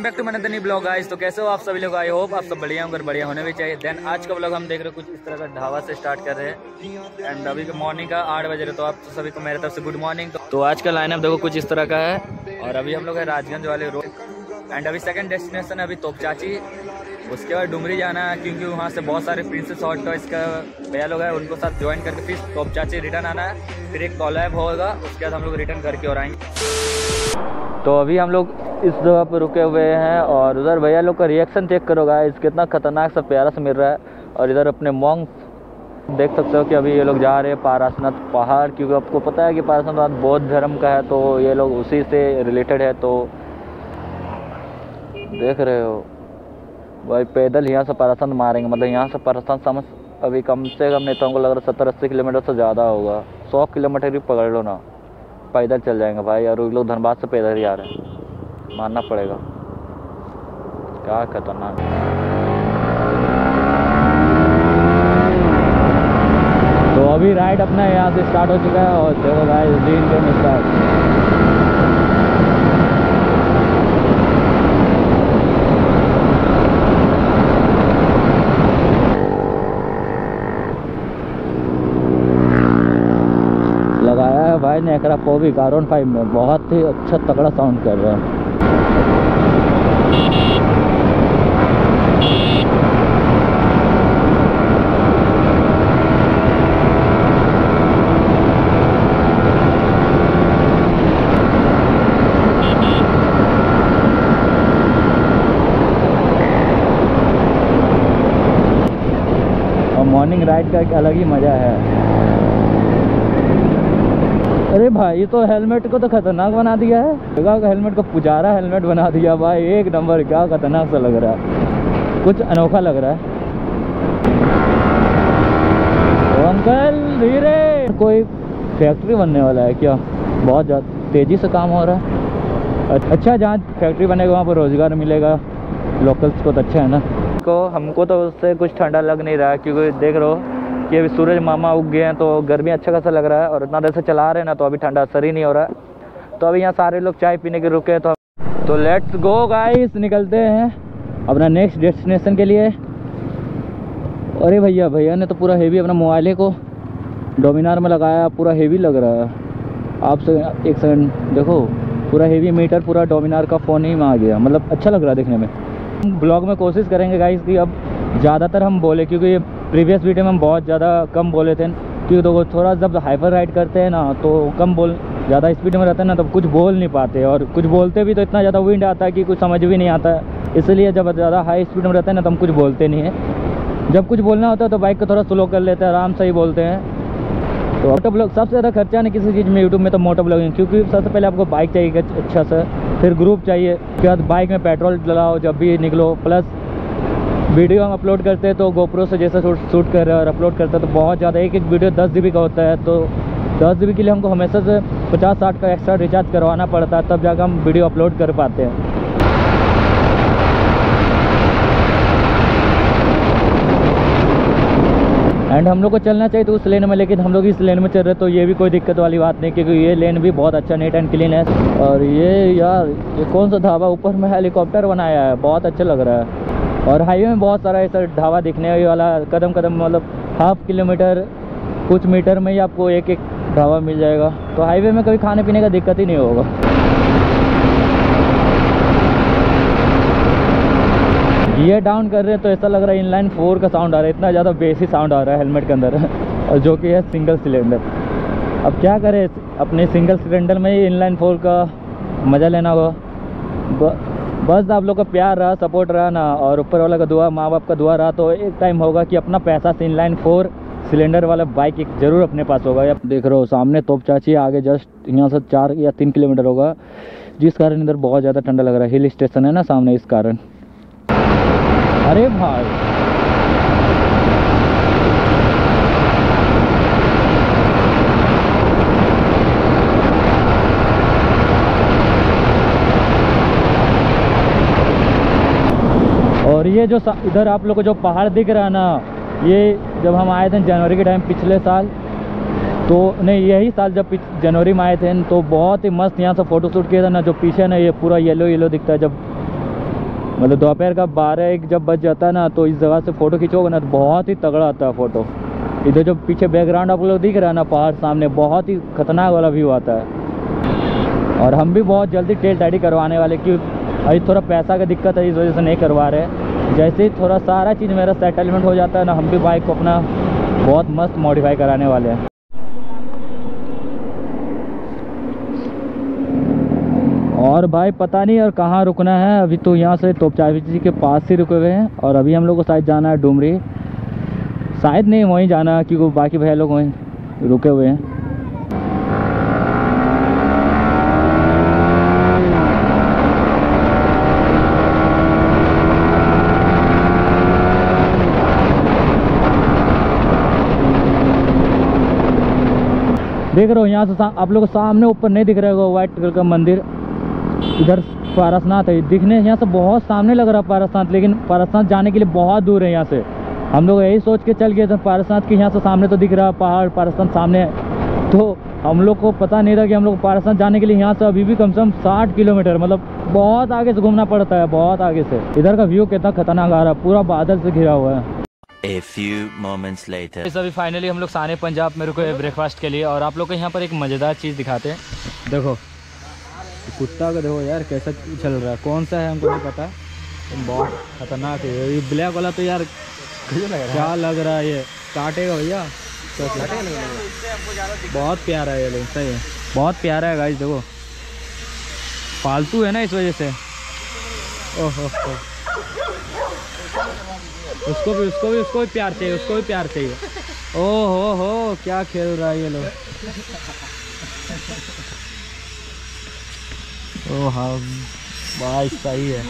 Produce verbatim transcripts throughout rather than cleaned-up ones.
Back to मनंदनी blog guys. तो कैसे हो आप सभी लोग? आई होप आप सब बढ़िया होंगे, बढ़िया होने भी चाहिए। देन आज का ब्लॉग हम देख रहे हो कुछ इस तरह का ढाबा से स्टार्ट कर रहे हैं एंड अभी मॉर्निंग का आठ बजे रहे। तो आप सभी को मेरे तरफ से गुड मॉर्निंग। तो आज का लाइनअप देखो कुछ इस तरह का है और अभी हम लोग है राजगंज वाले रोड एंड अभी सेकंड डेस्टिनेशन है अभी तोपचाची। उसके बाद डुमरी जाना है क्योंकि वहाँ से बहुत सारे प्रिंसेस हॉट टॉयज का भैया लोग हैं, उनको साथ ज्वाइन करके फिर तोपचाची रिटर्न आना है। फिर एक कॉलैब होगा, उसके बाद हम लोग रिटर्न करके और आएंगे। तो अभी हम लोग इस जगह पर रुके हुए हैं और उधर भैया लोग का रिएक्शन चेक करो गाइस, कितना खतरनाक सा प्यारा सा मिल रहा है। और इधर अपने मॉन्क देख सकते हो कि अभी ये लोग जा रहे हैं पारासनाथ पहाड़, क्योंकि आपको पता है कि पारासनाथ बौद्ध धर्म का है, तो ये लोग उसी से रिलेटेड है। तो देख रहे हो भाई पैदल यहाँ से पारासनाथ मारेंगे, मतलब यहाँ से पारासनाथ समझ अभी कम से कम नहीं तो हमको लग रहा है सत्तर अस्सी किलोमीटर से ज़्यादा होगा। सौ किलोमीटर भी पकड़ लो ना, पैदल चल जाएंगे भाई। और लोग धनबाद से पैदल ही आ रहे हैं, मानना पड़ेगा। क्या खतरनाक। तो अभी राइड अपना यहाँ से स्टार्ट हो चुका है और देखो गाइस दिन के स्टार्ट। लगाया है भाई ने एकरा को भी कारोन फाइव में, बहुत ही अच्छा तगड़ा साउंड कर रहा है। और मॉर्निंग राइड का एक अलग ही मजा है। अरे भाई ये तो हेलमेट को तो खतरनाक बना दिया है, जगह का हेलमेट को पुजारा हेलमेट बना दिया भाई, एक नंबर। क्या खतरनाक सा लग रहा है, कुछ अनोखा लग रहा है। तो अंकल धीरे, कोई फैक्ट्री बनने वाला है क्या? बहुत ज़्यादा तेज़ी से काम हो रहा है। अच्छा, जहाँ फैक्ट्री बनेगा वहाँ पर रोज़गार मिलेगा लोकल्स को, तो अच्छा है ना। को हमको तो उससे कुछ ठंडा लग नहीं रहा है क्योंकि देख रहे हो कि अभी सूरज मामा उग गए हैं, तो गर्मी अच्छा खासा लग रहा है। और इतना देर से चला रहे हैं ना, तो अभी ठंडा असर ही नहीं हो रहा है। तो अभी यहाँ सारे लोग चाय पीने के रुके, तो तो लेट्स गो गाइस, निकलते हैं अपना नेक्स्ट डेस्टिनेशन के लिए। अरे भैया भैया ने तो पूरा हेवी अपना मोबाइल को डोमिनार में लगाया, पूरा हेवी लग रहा है। आप से एक सेकंड देखो, पूरा हेवी मीटर पूरा डोमिनार का फ़ोन ही में आ गया, मतलब अच्छा लग रहा है देखने में। ब्लॉग में कोशिश करेंगे गाइस कि अब ज़्यादातर हम बोले, क्योंकि ये प्रीवियस वीडियो में हम बहुत ज़्यादा कम बोले थे, क्योंकि तो थोड़ा जब हाइपर राइड करते हैं ना तो कम बोल, ज़्यादा स्पीड में रहते हैं ना तो कुछ बोल नहीं पाते, और कुछ बोलते भी तो इतना ज़्यादा विंड आता है कि कुछ समझ भी नहीं आता है। इसलिए जब ज़्यादा हाई स्पीड में रहते हैं ना तो हम कुछ बोलते नहीं हैं। जब कुछ बोलना होता है तो बाइक को थोड़ा स्लो कर लेते हैं, आराम से ही बोलते हैं। तो मोटो ब्लॉग सबसे ज़्यादा खर्चा नहीं किसी चीज़ में यूट्यूब में, तो मोटो ब्लॉगिंग, क्योंकि सबसे पहले आपको बाइक चाहिए अच्छा सा, फिर ग्रुप चाहिए, उसके बाद बाइक में पेट्रोल डलाओ जब भी निकलो, प्लस वीडियो हम अपलोड करते हैं तो गोप्रो से जैसे शूट शूट कर रहे हैं और अपलोड करते हैं तो बहुत ज़्यादा, एक एक वीडियो दस जी बी का होता है। तो दस जी बी के लिए हमको हमेशा से पचास साठ का एक्स्ट्रा रिचार्ज करवाना पड़ता है, तब जाकर हम वीडियो अपलोड कर पाते हैं। एंड हम लोग को चलना चाहिए तो उस लेन में, लेकिन हम लोग इस लेन में चल रहे तो ये भी कोई दिक्कत वाली बात नहीं, क्योंकि ये लेन भी बहुत अच्छा नीट एंड क्लीन है। और ये यार ये कौन सा ढाबा, ऊपर में हेलीकॉप्टर बनाया है, बहुत अच्छा लग रहा है। और हाईवे में बहुत सारा ऐसा ढाबा दिखने वाला, कदम कदम मतलब हाफ किलोमीटर कुछ मीटर में ही आपको एक एक ढाबा मिल जाएगा। तो हाईवे में कभी खाने पीने का दिक्कत ही नहीं होगा। गियर डाउन कर रहे हैं तो ऐसा लग रहा है इनलाइन फोर का साउंड आ रहा है, इतना ज़्यादा बेसी साउंड आ रहा है हेलमेट के अंदर और जो कि है सिंगल सिलेंडर। अब क्या करें, अपने सिंगल सिलेंडर में ही इनलाइन फोर का मज़ा लेना होगा। बस आप लोग का प्यार रहा, सपोर्ट रहा ना, और ऊपर वाला का दुआ, माँ बाप का दुआ रहा, तो एक टाइम होगा कि अपना पैसा से इनलाइन फोर सिलेंडर वाला बाइक एक ज़रूर अपने पास होगा। अब देख रहे हो सामने तोपचाची, आगे जस्ट यहाँ से चार या तीन किलोमीटर होगा, जिस कारण इधर बहुत ज़्यादा ठंडा लग रहा है। हिल स्टेशन है ना सामने, इस कारण। अरे भाई और ये जो इधर आप लोग को जो पहाड़ दिख रहा है ना, ये जब हम आए थे जनवरी के टाइम पिछले साल, तो नहीं यही साल जब जनवरी में आए थे तो बहुत ही मस्त यहाँ से फ़ोटो शूट किया था ना। जो पीछे ना ये पूरा येलो येलो दिखता है, जब मतलब दोपहर का बारह एक जब बज जाता है ना, तो इस जगह से फ़ोटो खींचोगे ना तो बहुत ही तगड़ा आता है फ़ोटो। इधर जो पीछे बैकग्राउंड आप लोग दिख रहा है ना, पहाड़ सामने, बहुत ही खतरनाक वाला व्यू आता है। और हम भी बहुत जल्दी टेल टाइडी करवाने वाले, क्योंकि अभी थोड़ा पैसा का दिक्कत है, इस वजह से नहीं करवा रहे। जैसे ही थोड़ा सारा चीज़ मेरा सेटलमेंट हो जाता है ना, हम भी बाइक को अपना बहुत मस्त मॉडिफाई कराने वाले हैं। और भाई पता नहीं और कहाँ रुकना है, अभी तो यहाँ से तोपचावी जी के पास ही रुके हुए हैं। और अभी हम लोग को शायद जाना है डुमरी, शायद नहीं वहीं जाना है, क्योंकि बाकी भैया लोग वहीं रुके हुए हैं। देख रहे हो यहाँ से आप लोग को सामने ऊपर नहीं दिख रहा है वो वाइट कलर का मंदिर, इधर पारसनाथ है। दिखने यहाँ से बहुत सामने लग रहा है पारसनाथ, लेकिन पारसनाथ जाने के लिए बहुत दूर है यहाँ से। हम लोग यही सोच के चल गए थे पारसनाथ के, यहाँ से सामने तो दिख रहा है पहाड़, पारसनाथ सामने है। तो हम लोग को पता नहीं था कि हम लोग पारसनाथ जाने के लिए यहाँ से अभी भी कम से कम साठ किलोमीटर, मतलब बहुत आगे से घूमना पड़ता है, बहुत आगे से। इधर का व्यू कितना खतरनाक आ रहा है, पूरा बादल से घिरा हुआ है। A few moments later. अभी फाइनली हम लोग साने पंजाब में रुके ब्रेकफास्ट के लिए, और आप लोग को यहाँ पर एक मज़ेदार चीज़ दिखाते हैं। देखो कुत्ता का देखो यार कैसा चल रहा है, कौन सा है हमको नहीं पता, बहुत खतरनाक है ये ब्लैक वाला। तो यार लग रहा क्या लग रहा है, ये काटेगा भैया, तो बहुत प्यारा है ये, लेकिन सही है, बहुत प्यारा है गाइस। देखो पालतू है ना, इस वजह से। ओहो उसको भी उसको भी उसको भी प्यार चाहिए, उसको भी प्यार चाहिए। ओ हो हो क्या खेल रहा है ये लोग। ओ हाँ भाई सही है।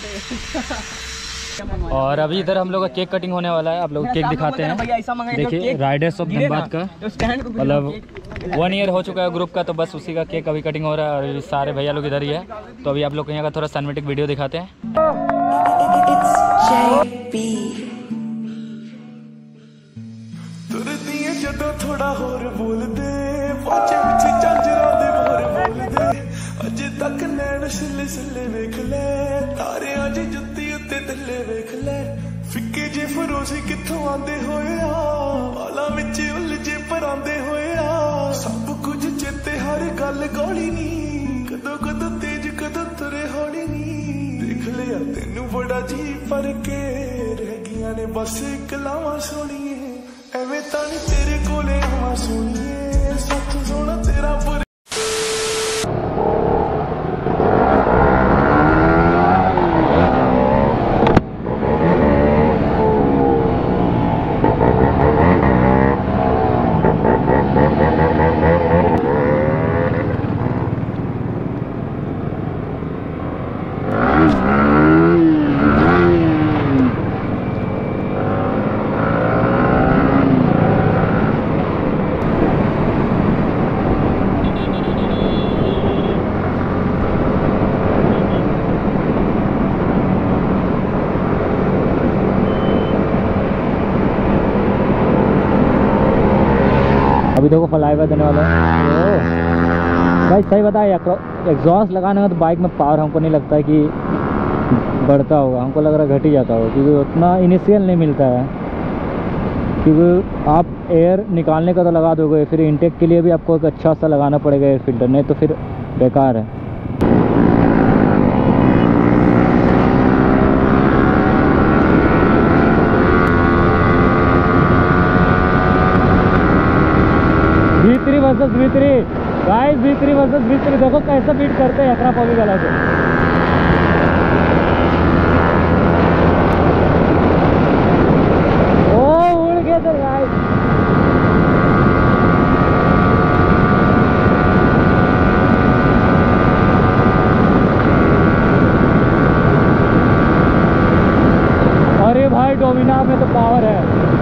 और अभी इधर हम लोग का केक कटिंग होने वाला है, आप लोग केक दिखाते हैं। देखिए राइडर्स ऑफ धनबाद का, मतलब वन ईयर हो चुका है ग्रुप का, तो बस उसी का केक अभी कटिंग हो रहा है। और सारे भैया लोग इधर ही है, तो अभी आप लोग को यहाँ का थोड़ा सिनेमैटिक वीडियो दिखाते हैं। ਜਦੋਂ ਥੋੜਾ ਹੋਰ ਬੋਲਦੇ ਵਾਚੇ ਵਿੱਚ ਝਾਂਜਰਾਂ ਦੇ ਹੋਰ ਬੋਲਦੇ ਅਜੇ ਤੱਕ ਨੈਣ ਛਿੱਲੇ ਛਿੱਲੇ ਵੇਖ ਲੈ ਤਾਰਿਆਂ ਦੀ ਜੁੱਤੀ ਉੱਤੇ ਥੱਲੇ ਵੇਖ ਲੈ ਫਿੱਕੇ ਜੇ ਫਰੋਸ਼ੀ ਕਿੱਥੋਂ ਆਂਦੇ ਹੋਏ ਆ ਵਾਲਾਂ ਵਿੱਚ ਉਲਝੇ ਪਰਾਂਦੇ ਹੋਏ ਆ ਸਭ ਕੁਝ ਚੇਤੇ ਹਰ ਗੱਲ ਗੋਲੀ ਨਹੀਂ ਕਦੋਂ ਕਦੋਂ ਤੇਜ਼ ਕਦੋਂ ਤੁਰੇ ਹੌਲੀ ਨਹੀਂ ਦੇਖ ਲਿਆ ਤੈਨੂੰ ਬੜਾ ਜੀ ਫਰਕੇ ਰਹਿ ਗਈਆਂ ਨੇ ਬਸ ਕਲਾਵਾਂ ਸੋਹਣੀਆਂ ਐਵੇਂ ਤਾਂ ਨੀ ਤੇਰੇ ਕੋਲੇ ਆਵਾਂ ਸੁਣੀਏ ਸੱਚ ਸੋਹਣਾ ਤੇਰਾ ਬੁਰਾ। अभी देखो फ्लाईओवर देने वाला है भाई। सही बताया, एग्जॉस्ट लगाने में तो बाइक में पावर हमको नहीं लगता है कि बढ़ता होगा, हमको लग रहा है घट ही जाता होगा, क्योंकि उतना इनिशियल नहीं मिलता है। क्योंकि आप एयर निकालने का तो लगा दोगे, फिर इनटेक के लिए भी आपको एक अच्छा सा लगाना पड़ेगा एयर फिल्टर, नहीं तो फिर बेकार है। भीतरी वर्सेस भीतरी गाइस, भीतरी वर्सेस भीतरी देखो कैसा बीट करते हैं अपना पॉली वाला से। ओ उड़ गए तो गाइस, अरे भाई डोमिना में तो पावर है।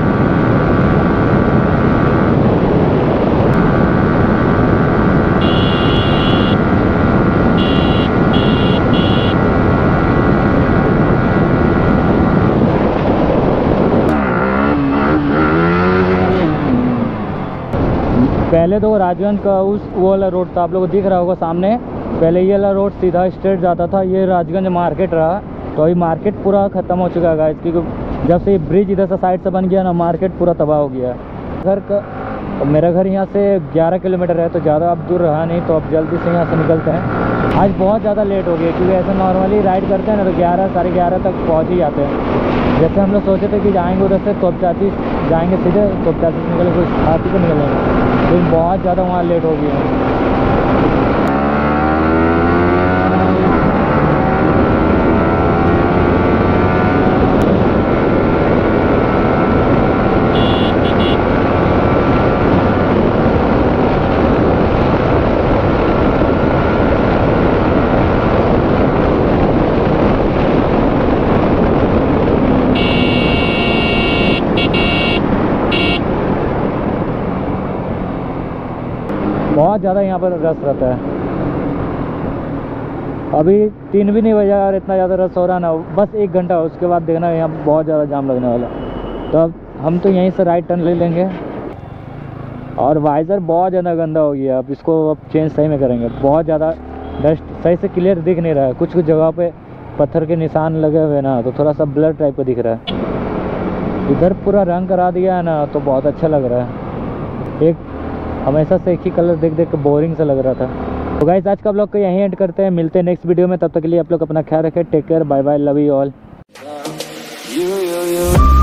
पहले तो राजगंज का उस वो वाला रोड था, आप लोगों को दिख रहा होगा सामने। पहले ये वाला रोड सीधा स्ट्रेट जाता था, ये राजगंज मार्केट रहा। तो अभी मार्केट पूरा ख़त्म हो चुका है गाइस, क्योंकि जब से ये ब्रिज इधर से साइड से बन गया ना, मार्केट पूरा तबाह हो गया है। घर का मेरा घर यहाँ से ग्यारह किलोमीटर है, तो ज़्यादा अब दूर रहा नहीं, तो अब जल्दी से यहाँ से निकलते हैं। आज बहुत ज़्यादा लेट हो गया, क्योंकि ऐसे नॉर्मली राइड करते हैं ना तो ग्यारह साढ़े ग्यारह तक पहुँच ही जाते हैं। जैसे हम लोग सोचे थे कि जाएंगे उधर से तोपचाची जाएंगे सीधे, तोपचाची से निकले कुछ हाथी को निकलेंगे, लेकिन बहुत ज़्यादा वहाँ लेट हो गया है। बहुत ज़्यादा यहाँ पर रश रहता है। अभी तीन भी नहीं बजा और इतना ज़्यादा रश हो रहा ना, बस एक घंटा उसके बाद देखना यहाँ बहुत ज़्यादा जाम लगने वाला। तो अब हम तो यहीं से राइट टर्न ले लेंगे। और वाइज़र बहुत ज़्यादा गंदा हो गया, अब इसको अब चेंज सही में करेंगे। बहुत ज़्यादा डस्ट सही से क्लियर दिख नहीं रहा है, कुछ कुछ जगह पे पत्थर के निशान लगे हुए ना, तो थोड़ा सा ब्लर टाइप का दिख रहा है। इधर पूरा रंग करा दिया है ना, तो बहुत अच्छा लग रहा है। एक हमेशा से एक ही कलर देख देख के बोरिंग सा लग रहा था। तो गाइस आज का ब्लॉग को यहीं एंड करते हैं, मिलते हैं नेक्स्ट वीडियो में। तब तक के लिए आप लोग अपना ख्याल रखें, take care, bye bye, love you all.